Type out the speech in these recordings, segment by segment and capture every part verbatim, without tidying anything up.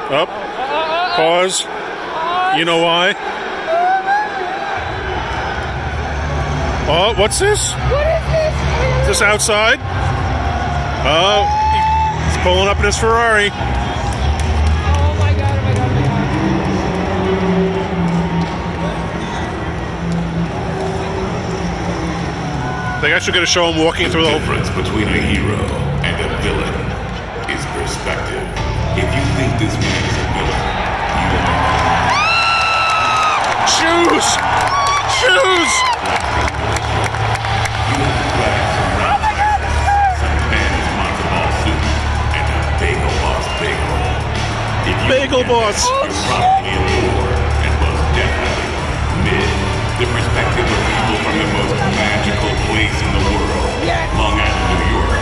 Up. Pause. You know why? Oh, what's this? What is this? Is this outside? Oh, he's pulling up in his Ferrari. Oh my god, oh my god, oh my I think I should get a show him walking through the whole... The difference between a hero and a villain is perspective. If you think this man is a villain, you will not. Shoes! Shoes! You have to grab some round glasses, some man's monster ball suit, and a bagel boss bagel. If you Bagel get boss! that, you're probably in war, and most definitely mid. The perspective of people from the most magical place in the world, Yes. Long Island, New York.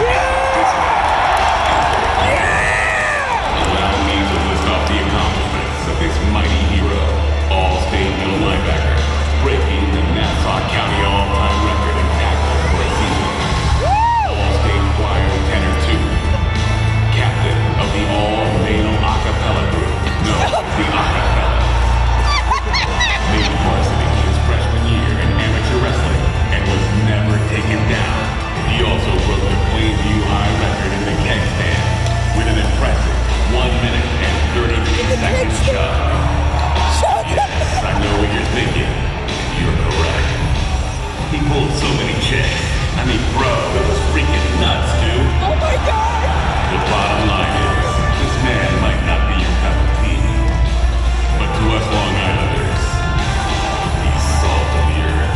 Allow me to list off the accomplishments of this mighty hero, all-state middle linebacker, breaking the Nassau County all-time record in tackles for a season. All-state choir tenor two, captain of the all-male a cappella group. No, the a cappella. Made varsity his freshman year in amateur wrestling and was never taken down. He also broke the Plainview High record in the keg stand with an impressive one minute and thirty-three seconds shove. Yes, I know what you're thinking. You're correct. He pulled so many chicks. I mean, bro, it was freaking nuts, dude. Oh my god! The bottom line is, this man might not be your cup of tea, but to us Long Islanders, he's salt of the earth.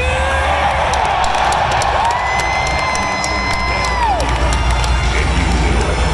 And you know it.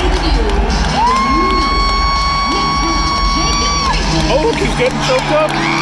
Oh, look, he's getting choked up.